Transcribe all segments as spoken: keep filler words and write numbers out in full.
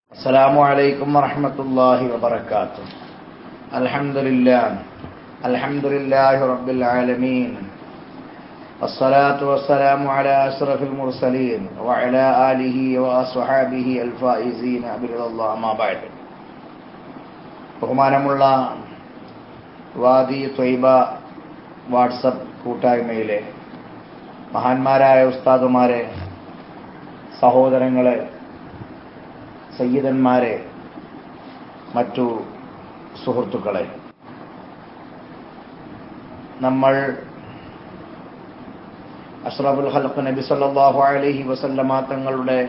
അസ്സലാമു അലൈക്കും വറഹ്മത്തുള്ളാഹി വബറകാതുഹു. അൽഹംദുലില്ലാഹ് അൽഹംദുലില്ലാഹി റബ്ബിൽ ആലമീൻ. വസ്സലാത്തു വസ്സലാമു അലാ അശ്റഫിൽ മുർസലീൻ വഅലാ ആലിഹി വഅസ്ഹാബിഹി അൽ ഫായിസീന ബിറളില്ലാഹി അമ്മാ ബഅദ്. ബഹുമാനമുള്ള വാദി ത്വയ്ബ വാട്സപ്പ് കൂട്ടായ്മയിലെ മഹാന്മാരായ ഉസ്താദുമാരെ, സഹോദരങ്ങളെ, സയ്യിദന്മാരെ, മറ്റു സുഹൃത്തുക്കളെ, നമ്മൾ അഷ്റഫുൽ ഖൽഖ് നബി സല്ലല്ലാഹു അലൈഹി വസല്ലമ തങ്ങളുടെ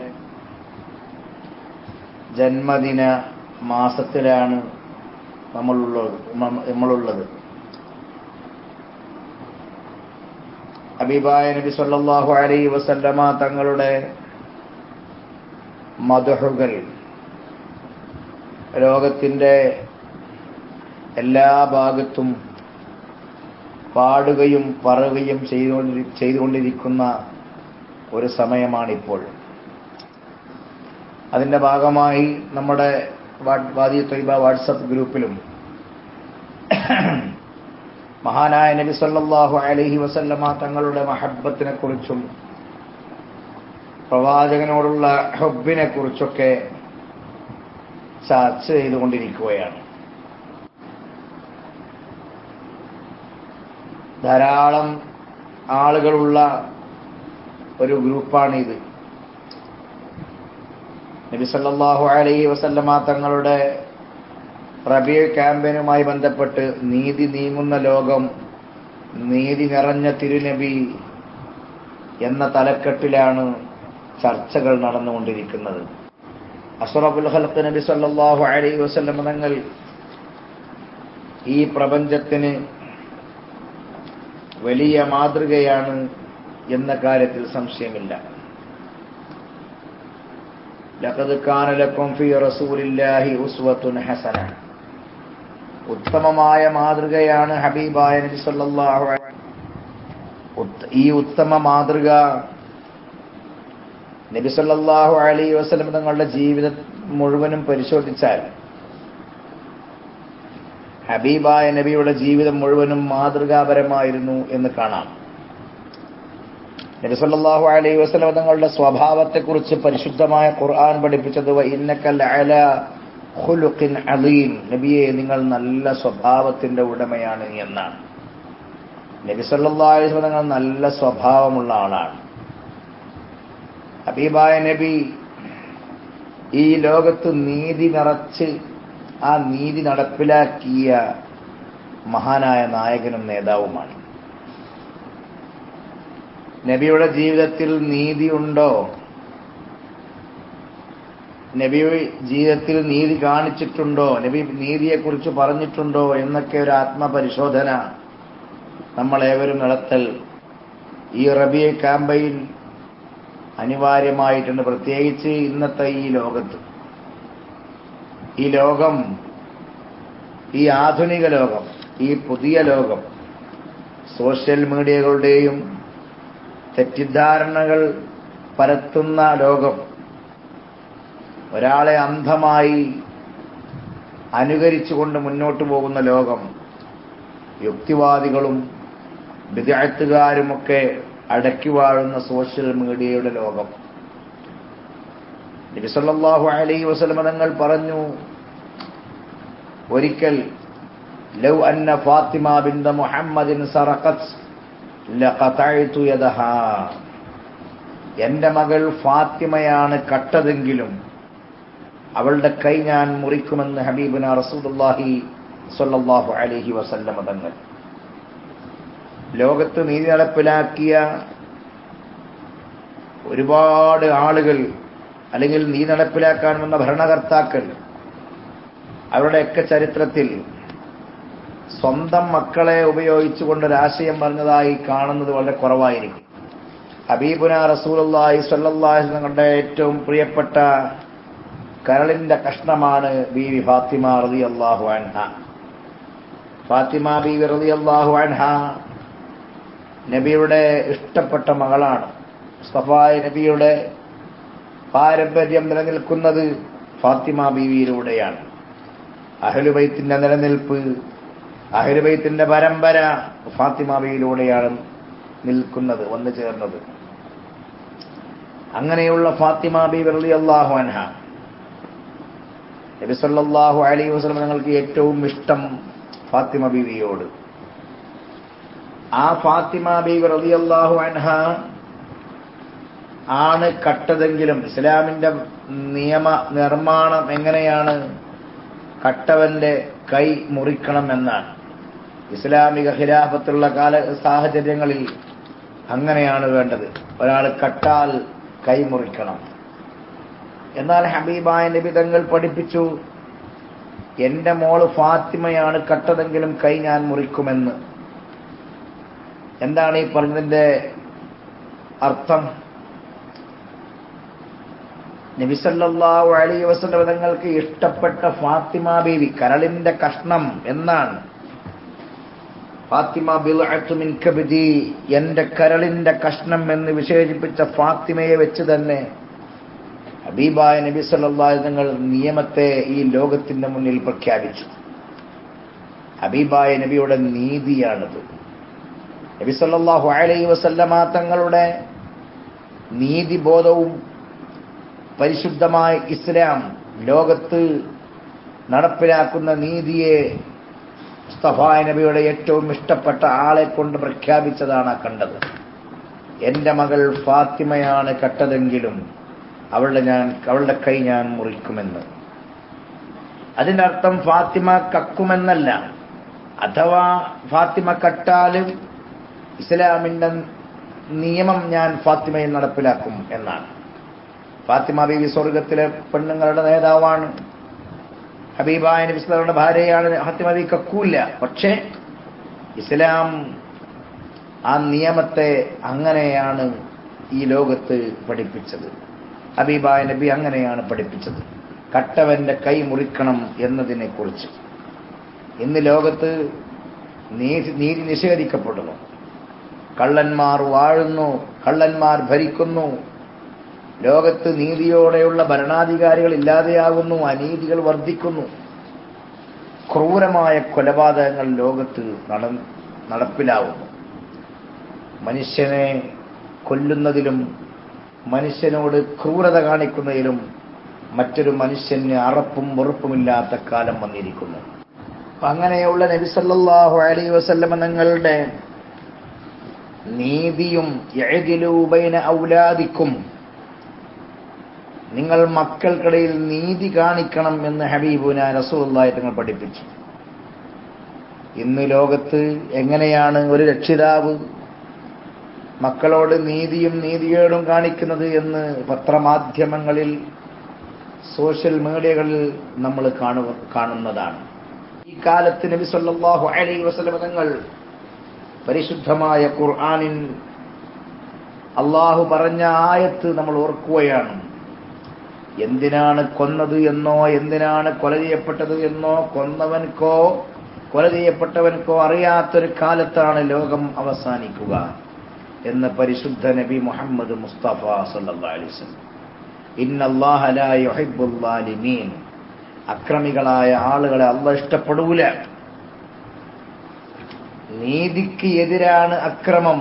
ജന്മദിന മാസത്തിലാണ് നമ്മളുള്ളത് നമ്മളുള്ളത് ഹബീബായ നബി സല്ലല്ലാഹു അലൈഹി വസല്ലമ തങ്ങളുടെ മദ്ഹുകൾ ലോകത്തിൻ്റെ എല്ലാ ഭാഗത്തും പാടുകയും പറയുകയും ചെയ്തുകൊണ്ടിരിക്കുന്ന ഒരു സമയമാണിപ്പോൾ. അതിൻ്റെ ഭാഗമായി നമ്മുടെ വാദി ത്വയ്ബ വാട്സപ്പ് ഗ്രൂപ്പിലും മഹാനായ നബി സല്ലല്ലാഹു അലൈഹി വസല്ലമ തങ്ങളുടെ മഹബ്ബത്തിനെ കുറിച്ചും പ്രവാചകനോടുള്ള ഹുബ്ബിനെ കുറിച്ചൊക്കെ ചർച്ച ചെയ്തുകൊണ്ടിരിക്കുകയാണ്. ധാരാളം ആളുകളുള്ള ഒരു ഗ്രൂപ്പാണിത്. നബി സല്ലല്ലാഹു അലൈഹി വസല്ലമ തങ്ങളുടെ റബീഉ ക്യാമ്പയിനുമായി ബന്ധപ്പെട്ട് നീതി നീങ്ങുന്ന ലോകം, നീതി നിറഞ്ഞ തിരുനബി എന്ന തലക്കെട്ടിലാണ് ചർച്ചകൾ നടന്നുകൊണ്ടിരിക്കുന്നത്. അഷ്റഫുൽ ഖൽഖ് നബി സല്ലല്ലാഹു അലൈഹി വസല്ലം തങ്ങൾ ഈ പ്രപഞ്ചത്തിന് വലിയ മാതൃകയാണ് എന്ന കാര്യത്തിൽ സംശയമില്ല. ലഖദ് കാന ലക്കും ഫീ റസൂലില്ലാഹി ഉസ്വത്തുൻ ഹസന. ഉത്തമമായ മാതൃകയാണ് ഹബീബായ നബി സല്ലല്ലാഹു അലൈഹി. ഈ ഉത്തമ മാതൃക നബി സല്ലല്ലാഹു അലൈഹി വസല്ലം തങ്ങളുടെ ജീവിതം മുഴുവനും പരിശോധിച്ചാൽ ഹബീബായ നബിയുടെ ജീവിതം മുഴുവനും മാതൃകാപരമായിരുന്നു എന്ന് കാണാം. നബി സല്ലല്ലാഹു അലൈഹി വസല്ലം തങ്ങളുടെ സ്വഭാവത്തെക്കുറിച്ച് പരിശുദ്ധമായ ഖുർആൻ പഠിപ്പിച്ചത് വ ഇന്നക ലഅലാ ഖുലുഖിൻ അളീം. നബിയെ, നിങ്ങൾ നല്ല സ്വഭാവത്തിന്റെ ഉടമയാണ് എന്നാണ്. നബി സല്ലല്ലാഹു അലൈഹി വസല്ലം തങ്ങൾ നല്ല സ്വഭാവമുള്ള ആളാണ്. ഹബീബായ നബി ഈ ലോകത്ത് നീതി നിറച്ച് ആ നീതി നടപ്പിലാക്കിയ മഹാനായ നായകനും നേതാവുമാണ്. നബിയുടെ ജീവിതത്തിൽ നീതി ഉണ്ടോ? നബി ജീവിതത്തിൽ നീതി കാണിച്ചിട്ടുണ്ടോ? നബി നീതിയെക്കുറിച്ച് പറഞ്ഞിട്ടുണ്ടോ എന്നൊക്കെ ഒരു ആത്മപരിശോധന നമ്മളേവരും നടത്തൽ ഈ റബീഉ ക്യാമ്പയിൻ അനിവാര്യമായിട്ടുണ്ട്. പ്രത്യേകിച്ച് ഇന്നത്തെ ഈ ലോകത്ത്, ഈ ലോകം, ഈ ആധുനിക ലോകം, ഈ പുതിയ ലോകം, സോഷ്യൽ മീഡിയകളുടെയും തെറ്റിദ്ധാരണകൾ പരത്തുന്ന ലോകം, ഒരാളെ അന്ധമായി അനുകരിച്ചുകൊണ്ട് മുന്നോട്ട് പോകുന്ന ലോകം, യുക്തിവാദികളും ബിദ്അത്തുകാരുമൊക്കെ അടക്കി വാഴുന്ന സോഷ്യൽ മീഡിയയുടെ ലോകം. നബി സല്ലല്ലാഹു അലൈഹി വസല്ലം തങ്ങൾ പറഞ്ഞു, ഒരിക്കൽ ലൗ അന്ന ഫാത്തിമ ബിൻത മുഹമ്മദിൻ സറഖത് ലഖതഅതു യദഹാ. എന്റെ മകൾ ഫാത്തിമയാണ് കട്ടതെങ്കിലും അവളുടെ കൈ ഞാൻ മുറിക്കുമെന്ന് ഹബീബുന റസൂലുള്ളാഹി സ്വല്ലല്ലാഹു അലൈഹി വസല്ലം തങ്ങൾ. ലോകത്ത് നീതി നടപ്പിലാക്കിയ ഒരുപാട് ആളുകൾ, അല്ലെങ്കിൽ നീതി നടപ്പിലാക്കാൻ വന്ന ഭരണകർത്താക്കൾ, അവരുടെയൊക്കെ ചരിത്രത്തിൽ സ്വന്തം മക്കളെ ഉപയോഗിച്ചുകൊണ്ടൊരാശയം പറഞ്ഞതായി കാണുന്നത് വളരെ കുറവായിരിക്കും. ഹബീബുന റസൂലുള്ളാഹി സ്വല്ലല്ലാഹു അലൈഹി വസല്ലം തങ്ങളുടെ ഏറ്റവും പ്രിയപ്പെട്ട കരളിന്റെ കഷ്ണമാണ് ബീവി ഫാത്തിമ റളിയല്ലാഹു അൻഹ. ഫാത്തിമ ബീവി റളിയല്ലാഹു അൻഹ നബിയുടെ ഇഷ്ടപ്പെട്ട മകളാണ്. മുസ്തഫ നബിയുടെ പാരമ്പര്യം നിലനിൽക്കുന്നത് ഫാത്തിമ ബീവിയിലൂടെയാണ്. അഹ്ലുബൈത്തിന്റെ നിലനിൽപ്പ്, അഹ്ലുബൈത്തിന്റെ പരമ്പര ഫാത്തിമ ബീവിയിലൂടെയാണ് നിൽക്കുന്നത്, വന്നു ചേർന്നത്. അങ്ങനെയുള്ള ഫാത്തിമ ബീവി റളിയല്ലാഹു അൻഹ, നബി സല്ലല്ലാഹു അലൈഹി വസല്ലം തങ്ങൾക്ക് ഏറ്റവും ഇഷ്ടം ഫാത്തിമ ബീവിയോട്. ആ ഫാത്തിമ ബീവി റളിയല്ലാഹു അൻഹ ആണ് കട്ടതെങ്കിലും ഇസ്ലാമിന്റെ നിയമ നിർമ്മാണം എങ്ങനെയാണ്? കട്ടവന്റെ കൈ മുറിക്കണം എന്നാണ്. ഇസ്ലാമിക ഖിലാഫത്തുള്ള കാല സാഹചര്യങ്ങളിൽ അങ്ങനെയാണ് വേണ്ടത്. ഒരാൾ കട്ടാൽ കൈ മുറിക്കണം. എന്നാൽ ഹബീബായ നബി തങ്ങൾ പഠിപ്പിച്ചു, എന്റെ മോള് ഫാത്തിമയാണ് കട്ടതെങ്കിലും കൈ ഞാൻ മുറിക്കുമെന്ന്. എന്താണ് ഈ പറഞ്ഞതിന്റെ അർത്ഥം? നബി സല്ലല്ലാഹു അലൈഹി വസല്ലം തങ്ങൾക്ക് ഇഷ്ടപ്പെട്ട ഫാത്തിമ ബീവി കരളിന്റെ കഷ്ണം എന്നാണ്. ഫാത്തിമ ബിൽഅത്തു മിൻ കബ്ദി, എന്റെ കരളിന്റെ കഷ്ണം എന്ന് വിശേഷിപ്പിച്ച ഫാത്തിമയെ വെച്ച് തന്നെ ഹബീബായ നബി സല്ലല്ലാഹു അലൈഹി തങ്ങൾ നിയമത്തെ ഈ ലോകത്തിന്റെ മുന്നിൽ പ്രഖ്യാപിച്ചു. ഹബീബായ നബിയുടെ നീതിയാണിത്. നബി സല്ലല്ലാഹു അലൈഹി വസല്ലമ തങ്ങളുടെ നീതിബോധവും പരിശുദ്ധമായ ഇസ്ലാം ലോകത്ത് നടപ്പിലാക്കുന്ന നീതിയെ മുസ്തഫായ നബിയുടെ ഏറ്റവും ഇഷ്ടപ്പെട്ട ആളെ കൊണ്ട് പ്രഖ്യാപിച്ചതാണ് കണ്ടത്. എന്റെ മകൾ ഫാത്തിമയാണ് കട്ടതെങ്കിലും അവളുടെ ഞാൻ അവളുടെ കൈ ഞാൻ മുറിക്കുമെന്ന്. അതിന്റെ അർത്ഥം ഫാത്തിമ കക്കുമെന്നല്ല, അഥവാ ഫാത്തിമ കട്ടാലും ഇസ്ലാമിന്റെ നിയമം ഞാൻ ഫാത്തിമയിൽ നടപ്പിലാക്കും എന്നാണ്. ഫാത്തിമ ബീവി സ്വർഗത്തിലെ പെണ്ണുങ്ങളുടെ നേതാവാണ്. ഹബീബായ നബി സല്ലല്ലാഹു അലൈഹി വസല്ലമയുടെ ഭാര്യയാണ്. ഫാത്തിമ ബീവി കക്കൂല്ല. പക്ഷേ ഇസ്ലാം ആ നിയമത്തെ അങ്ങനെയാണ് ഈ ലോകത്ത് പഠിപ്പിച്ചത്. ഹബീബായ നബി അങ്ങനെയാണ് പഠിപ്പിച്ചത്, കട്ടവന്റെ കൈ മുറിക്കണം എന്നതിനെ കുറിച്ച്. ഇന്ന് ലോകത്ത് നീതി നീതി നിഷേധിക്കപ്പെടുന്നു. കള്ളന്മാർ വാഴുന്നു, കള്ളന്മാർ ഭരിക്കുന്നു. ലോകത്ത് നീതിയോടെയുള്ള ഭരണാധികാരികൾ ഇല്ലാതെയാകുന്നു, അനീതികൾ വർദ്ധിക്കുന്നു. ക്രൂരമായ കൊലപാതകങ്ങൾ ലോകത്ത് നടപ്പിലാവുന്നു. മനുഷ്യനെ കൊല്ലുന്നതിലും മനുഷ്യനോട് ക്രൂരത കാണിക്കുന്നതിലും മറ്റൊരു മനുഷ്യന് അറപ്പും വെറുപ്പുമില്ലാത്ത കാലം വന്നിരിക്കുന്നു. അങ്ങനെയുള്ള നബി സല്ലല്ലാഹു അലൈഹി വസല്ലം തങ്ങളുടെ നീതിയും യഅദിലു ബൈന ഔലാദിക്കും, നിങ്ങൾ മക്കൾക്കിടയിൽ നീതി കാണിക്കണം എന്ന് ഹബീബുനാ റസൂലുള്ളാഹി തങ്ങൾ പഠിപ്പിച്ചു. ഇന്ന് ലോകത്ത് എങ്ങനെയാണ് ഒരു രക്ഷിതാവ് മക്കളോട് നീതിയും നീതികേടും കാണിക്കുന്നത് എന്ന് പത്രമാധ്യമങ്ങളിൽ, സോഷ്യൽ മീഡിയകളിൽ നമ്മൾ കാണുന്നതാണ്. ഈ കാലത്ത് നബി സല്ലല്ലാഹു അലൈഹി വസല്ലം തങ്ങൾ പരിശുദ്ധമായ ഖുർആനിൽ അള്ളാഹു പറഞ്ഞ ആയത്ത് നമ്മൾ ഓർക്കുകയാണ്. എന്തിനാണ് കൊന്നത് എന്നോ എന്തിനാണ് കൊല ചെയ്യപ്പെട്ടത് എന്നോ കൊന്നവൻക്കോ കൊല ചെയ്യപ്പെട്ടവൻക്കോ അറിയാത്തൊരു കാലത്താണ് ലോകം അവസാനിക്കുക എന്ന് പരിശുദ്ധ നബി മുഹമ്മദ് മുസ്തഫ സല്ലല്ലാഹു അലൈഹി വസല്ലം. ഇന്നല്ലാഹ ലാ യുഹിബ്ബുൽ ളാലിമീൻ, അക്രമികളായ ആളുകളെ അല്ലാഹു ഇഷ്ടപ്പെടൂല. നീതിക്ക് എതിരാണ് അക്രമം.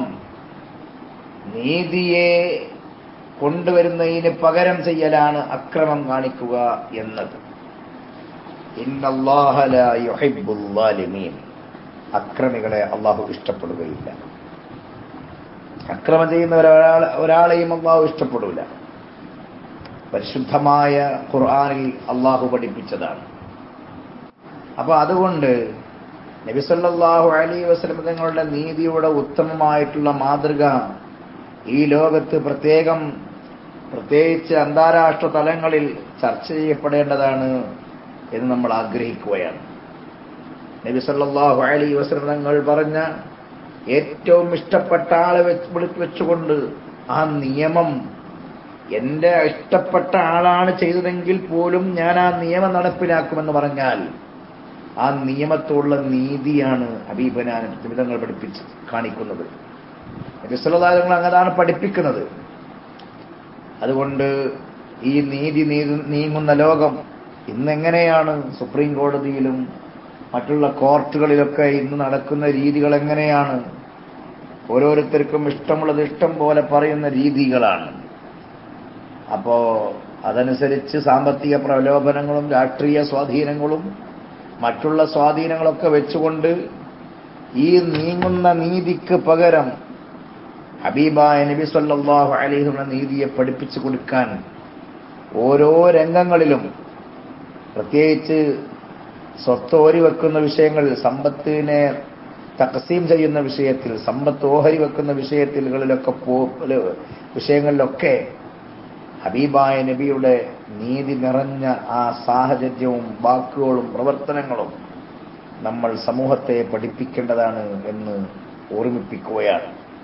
നീതിയെ കൊണ്ടുവരുന്നതിന് പകരം ചെയ്യലാണ് അക്രമം കാണിക്കുക എന്നത്. ഇന്നല്ലാഹ ലാ യുഹിബ്ബുൽ ളാലിമീൻ, അക്രമികളെ അല്ലാഹു ഇഷ്ടപ്പെടുകയില്ല. അക്രമം ചെയ്യുന്ന ഒരാളെ ഒരാളെയും അല്ലാഹു ഇഷ്ടപ്പെടൂല. പരിശുദ്ധമായ ഖുർആനിൽ അല്ലാഹു പഠിപ്പിച്ചതാണ്. അപ്പൊ അതുകൊണ്ട് നബി സല്ലല്ലാഹു അലൈഹി വസല്ലം തങ്ങളുടെ നീതിയുടെ ഉത്തമമായിട്ടുള്ള മാതൃക ഈ ലോകത്ത് പ്രത്യേകം പ്രത്യേകിച്ച് അന്താരാഷ്ട്ര തലങ്ങളിൽ ചർച്ച ചെയ്യപ്പെടേണ്ടതാണ് എന്ന് നമ്മൾ ആഗ്രഹിക്കുകയാണ്. നബി സല്ലല്ലാഹു അലൈഹി വസല്ലം തങ്ങൾ പറഞ്ഞ ഏറ്റവും ഇഷ്ടപ്പെട്ട ആളെ വെച്ചുകൊണ്ട് ആ നിയമം എന്റെ ഇഷ്ടപ്പെട്ട ആളാണ് ചെയ്തതെങ്കിൽ പോലും ഞാൻ ആ നിയമം നടപ്പിലാക്കുമെന്ന് പറഞ്ഞാൽ ആ നിയമത്തോടുള്ള നീതിയാണ് ഹബീബനാ നബി തങ്ങൾ പഠിപ്പിച്ച് കാണിക്കുന്നത്. നബി സല്ലല്ലാഹു അലൈഹി വസല്ലം അങ്ങനെയാണ് പഠിപ്പിക്കുന്നത്. അതുകൊണ്ട് ഈ നീതി നീങ്ങുന്ന ലോകം ഇന്നെങ്ങനെയാണ് സുപ്രീം കോടതിയിലും മറ്റുള്ള കോർട്ടുകളിലൊക്കെ ഇന്ന് നടക്കുന്ന രീതികൾ എങ്ങനെയാണ്? ഓരോരുത്തർക്കും ഇഷ്ടമുള്ളത് ഇഷ്ടം പോലെ പറയുന്ന രീതികളാണ്. അപ്പോ അതനുസരിച്ച് സാമ്പത്തിക പ്രലോഭനങ്ങളും രാഷ്ട്രീയ സ്വാധീനങ്ങളും മറ്റുള്ള സ്വാധീനങ്ങളൊക്കെ വെച്ചുകൊണ്ട് ഈ നീങ്ങുന്ന നീതിക്ക് പകരം ഹബീബായ നബി സല്ലല്ലാഹു അലൈഹി വസല്ലം നീതിയെ പഠിപ്പിച്ചു കൊടുക്കാൻ ഓരോ രംഗങ്ങളിലും, പ്രത്യേകിച്ച് സ്വത്ത് ഓരി വെക്കുന്ന വിഷയങ്ങളിൽ, സമ്പത്തിനെ തഖസീം ചെയ്യുന്ന വിഷയത്തിൽ, സമ്പത്ത് ഓഹരി വെക്കുന്ന വിഷയത്തിലുകളിലൊക്കെ വിഷയങ്ങളിലൊക്കെ ഹബീബായ നബിയുടെ നീതി നിറഞ്ഞ ആ സാഹചര്യവും വാക്കുകളും പ്രവർത്തനങ്ങളും നമ്മൾ സമൂഹത്തെ പഠിപ്പിക്കേണ്ടതാണ് എന്ന് ഓർമ്മിപ്പിക്കുകയാണ്.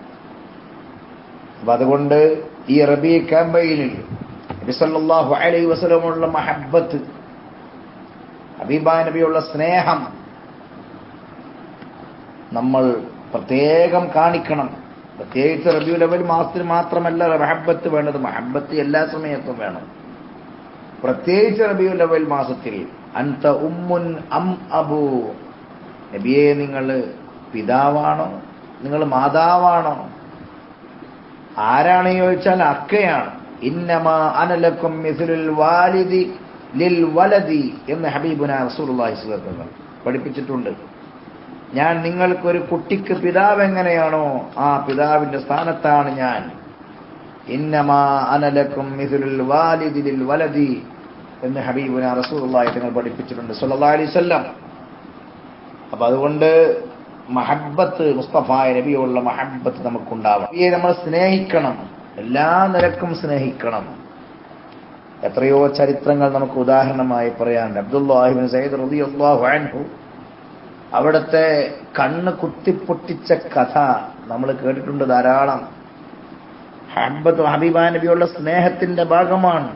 അപ്പൊ അതുകൊണ്ട് ഈ റബീ ക്യാമ്പയിനിൽ നബി സല്ലല്ലാഹു അലൈഹി വസല്ലമയുടെ മഹബ്ബത്ത്, ഹബീബായ നബിയുള്ള സ്നേഹം നമ്മൾ പ്രത്യേകം കാണിക്കണം. പ്രത്യേകിച്ച് റബീഉൽ അവ്വൽ മാസത്തിൽ മാത്രമല്ല മഹബ്ബത്ത് വേണ്ടത്, മഹബ്ബത്ത് എല്ലാ സമയത്തും വേണം. പ്രത്യേകിച്ച് റബീഉൽ അവ്വൽ മാസത്തിൽ അൻത ഉമ്മുൻ അം അബൂ, നബിയെ നിങ്ങൾ പിതാവാണോ നിങ്ങൾ മാതാവാണോ? ആരാണ് ചോദിച്ചാൽ അക്കയാണ്. ഇന്നമാ അനലക്കും മിസ്ലുൽ വാലിദി ലിൽ വലദി എന്ന് ഹബീബുനാ റസൂലുള്ളാഹി സ്വല്ലല്ലാഹു അലൈഹി വസല്ലം പഠിപ്പിച്ചിട്ടുണ്ട്. ഞാൻ നിങ്ങൾക്കൊരു കുട്ടിക്ക് പിതാവ് എങ്ങനെയാണോ ആ പിതാവിന്റെ സ്ഥാനത്താണ് ഞാൻ. ഇന്നമാ അനലക്കും മിസ്ലുൽ വാലിദി ലിൽ വലദി എന്ന് ഹബീബുനാ റസൂലുള്ളാഹി തങ്ങൾ പഠിപ്പിച്ചിട്ടുണ്ട് സ്വല്ലല്ലാഹു അലൈഹി വസല്ലം. അപ്പൊ അതുകൊണ്ട് മഹബ്ബത്ത്, മുസ്തഫായ നബിയുള്ള മഹബ്ബത്ത് നമുക്കുണ്ടാവണം. നബിയെ നമ്മൾ സ്നേഹിക്കണം, എല്ലാ നിലക്കും സ്നേഹിക്കണം. എത്രയോ ചരിത്രങ്ങൾ നമുക്ക് ഉദാഹരണമായി പറയാൻ. അബ്ദുല്ലാഹി ഇബ്നു സഈദ് റളിയല്ലാഹു അൻഹു അവിടുത്തെ കണ്ണ് കുത്തിപ്പൊട്ടിച്ച കഥ നമ്മൾ കേട്ടിട്ടുണ്ട് ധാരാളം. മഹബ്ബത്ത് ഹബീബായ നബിയുള്ള സ്നേഹത്തിന്റെ ഭാഗമാണ്,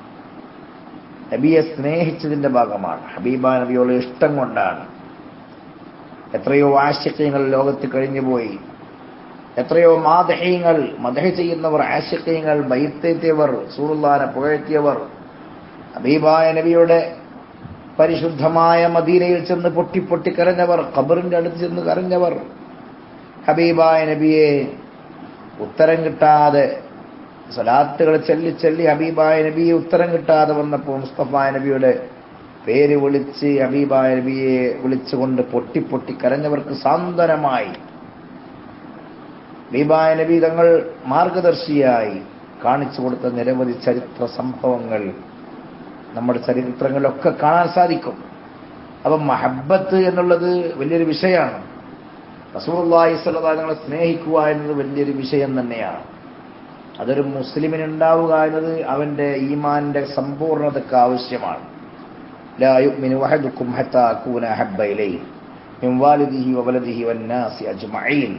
നബിയെ സ്നേഹിച്ചതിന്റെ ഭാഗമാണ്, ഹബീബായ നബിയുള്ള ഇഷ്ടം കൊണ്ടാണ്. എത്രയോ ആശിഖീങ്ങൾ ലോകത്ത് കഴിഞ്ഞുപോയി, എത്രയോ മാദഹീങ്ങൾ, മദഹ് ചെയ്യുന്നവർ, ആശിഖീങ്ങൾ, ബൈത്തെത്തിയവർ, റസൂലുള്ളാഹിനെ പുകഴ്ത്തിയവർ, ഹബീബായ നബിയുടെ പരിശുദ്ധമായ മദീനയിൽ ചെന്ന് പൊട്ടി പൊട്ടി കരഞ്ഞവർ, ഖബറിന്റെ അടുത്ത് ചെന്ന് കരഞ്ഞവർ, ഹബീബായ നബിയെ ഉത്തരം കിട്ടാതെ സ്വലാത്തുകൾ ചൊല്ലി ചൊല്ലി ഹബീബായ നബിയെ ഉത്തരം കിട്ടാതെ വന്നപ്പോൾ മുസ്തഫായ നബിയുടെ പേര് വിളിച്ച് ഹബീബായ നബിയെ വിളിച്ചുകൊണ്ട് പൊട്ടി പൊട്ടി കരഞ്ഞവർക്ക് സാന്ത്വനമായി ഹബീബായ നബി തങ്ങൾ മാർഗദർശിയായി കാണിച്ചു കൊടുത്ത നിരവധി ചരിത്ര സംഭവങ്ങൾ നമ്മുടെ ചരിത്രങ്ങളിലൊക്കെ കാണാൻ സാധിക്കും. അപ്പം മഹബ്ബത്ത് എന്നുള്ളത് വലിയൊരു വിഷയമാണ്. റസൂലുള്ളാഹി സ്വല്ലല്ലാഹു അലൈഹി വസല്ലം സ്നേഹിക്കുക എന്നത് വലിയൊരു വിഷയം തന്നെയാണ്. അതൊരു മുസ്ലിമിനുണ്ടാവുക എന്നത് അവന്റെ ഈമാന്റെ സമ്പൂർണ്ണതയ്ക്ക് ആവശ്യമാണ്. ലാ യുഅ്മിനു അഹദുക്കും ഹത്താ അകൂന അഹബ്ബ ഇലൈഹി മിൻ വാലിദിഹി വവലദിഹി വന്നാസി അജ്മഈൻ.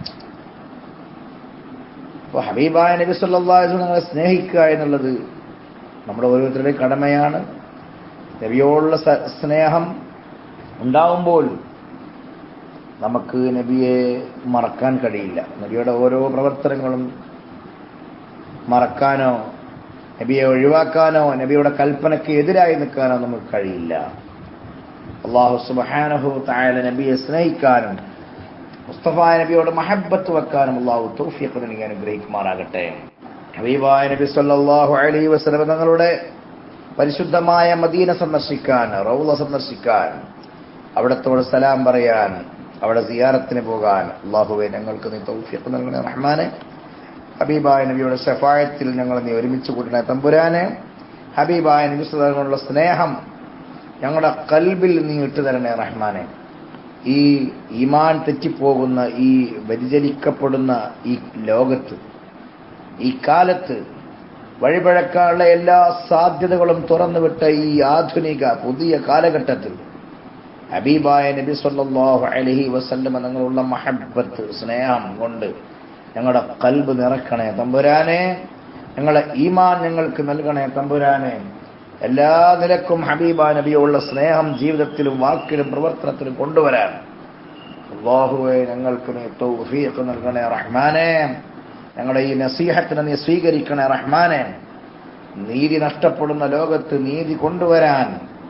അപ്പോൾ ഹബീബായ നബി സല്ലല്ലാഹു അലൈഹി വസല്ലം സ്നേഹിക്കുക എന്നുള്ളത് നമ്മുടെ ഓരോരുത്തരുടെയും കടമയാണ്. നബിയോടുള്ള സ്നേഹം ഉണ്ടാവുമ്പോൾ നമുക്ക് നബിയെ മറക്കാൻ കഴിയില്ല. നബിയുടെ ഓരോ പ്രവർത്തനങ്ങളും മറക്കാനോ നബിയെ ഒഴിവാക്കാനോ നബിയുടെ കൽപ്പനയ്ക്ക് എതിരായി നിൽക്കാനോ നമുക്ക് കഴിയില്ല. അല്ലാഹു സുബ്ഹാനഹു തആല നബിയെ സ്നേഹിക്കാനും മുസ്തഫായ നബിയോട് മഹബ്ബത്ത് വെക്കാനും അല്ലാഹു തൗഫീഖ് നൽകി അനുഗ്രഹിക്കുമാറാകട്ടെ. ഹബീബായ നബി സല്ലല്ലാഹു അലൈഹി വസല്ലം തങ്ങളുടെ പരിശുദ്ധമായ മദീന സന്ദർശിക്കാൻ, റൗള സന്ദർശിക്കാൻ, അവിടത്തോട് സലാം പറയാൻ, അവിടെ സിയാറത്തിന് പോകാൻ അല്ലാഹുവേ ഞങ്ങൾക്ക് നീ തൗഫീഖ് നൽകണേ റഹ്മാനെ. ഹബീബായ നബിയുടെ ശഫായത്തിൽ ഞങ്ങൾ നീ ഒരുമിച്ച് കൂട്ടണേ തമ്പുരാനെ. ഹബീബായ നബി സല്ലല്ലാഹു അലൈഹി വസല്ലം സ്നേഹം ഞങ്ങളുടെ ഖൽബിൽ നീ ഇട്ടുതരണേ റഹ്മാനെ. ഈ ഈമാൻ തെറ്റിപ്പോകുന്ന, ഈ വ്യതിചലിക്കപ്പെടുന്ന ഈ ലോകത്ത്, ഈ കാലത്ത് വഴിപഴക്കാനുള്ള എല്ലാ സാധ്യതകളും തുറന്നുവിട്ട ഈ ആധുനിക പുതിയ കാലഘട്ടത്തിൽ ഹബീബായ നബി സല്ലല്ലാഹു അലൈഹി വസല്ലം തങ്ങളുള്ള മഹബ്ബത്ത്, സ്നേഹം കൊണ്ട് ഞങ്ങളുടെ ഖൽബ് നിറക്കണേ തമ്പുരാനെ. ഞങ്ങളെ ഈമാൻ ഞങ്ങൾക്ക് നൽകണേ തമ്പുരാനെ. എല്ലാ നിലക്കും ഹബീബായ നബിയുള്ള സ്നേഹം ജീവിതത്തിലും വാക്കിലും പ്രവർത്തനത്തിലും കൊണ്ടുവരാൻ അല്ലാഹുവേ ഞങ്ങൾക്ക് നീ തൗഫീഖ് നൽകണേ റഹ്മാനെ. ഞങ്ങളുടെ ഈ നസീഹത്തിനെ നീ സ്വീകരിക്കണേ റഹ്മാനെ. നീതി നഷ്ടപ്പെടുന്ന ലോകത്ത് നീതി കൊണ്ടുവരാൻ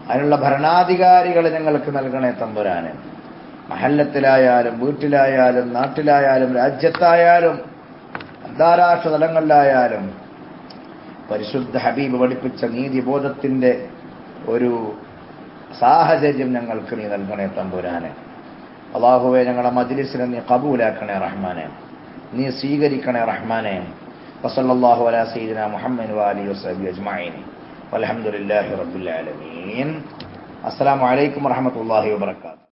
അതിനുള്ള ഭരണാധികാരികളെ ഞങ്ങൾക്ക് നൽകണേ തമ്പുരാനെ. മഹല്ലത്തിലായാലും വീട്ടിലായാലും നാട്ടിലായാലും രാജ്യത്തായാലും അന്താരാഷ്ട്ര തലങ്ങളിലായാലും പരിശുദ്ധ ഹബീബ് പഠിപ്പിച്ച നീതിബോധത്തിന്റെ ഒരു സാഹചര്യം ഞങ്ങൾക്ക് നീ നൽകണേ തമ്പുരാനെ. അല്ലാഹുവേ, ഞങ്ങളുടെ മജ്ലിസിനെ നീ ഖബൂലാക്കണേ റഹ്മാനെ, നീ സ്വീകരിക്കണേ റഹ്മാനെ. വസല്ലല്ലാഹു അലാ സയ്യിദിനാ മുഹമ്മദ് വആലിഹി വസഹ്ബിഹി അജ്മഈൻ വൽഹംദുലില്ലാഹി റബ്ബിൽ ആലമീൻ. അസ്സലാമു അലൈക്കും വറഹ്മത്തുള്ളാഹി വബറകാതുഹു.